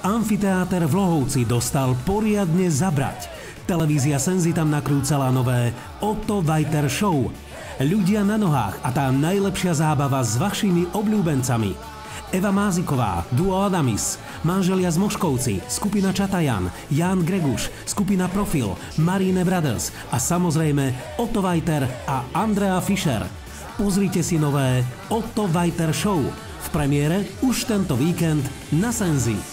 Amfiteáter v Lohovci dostal poriadne zabrať. Televízia Senzi tam nakrúcala nové Otto Vajter Show. Ľudia na nohách a tá najlepšia zábava s vašimi obľúbencami. Eva Máziková, duo Adamis, manželia z Moškovci, skupina Čatajan, Ján Greguš, skupina Profil, Marine Brothers a samozrejme Otto Vajter a Andrea Fischer. Pozrite si nové Otto Vajter Show v premiére už tento víkend na Senzi.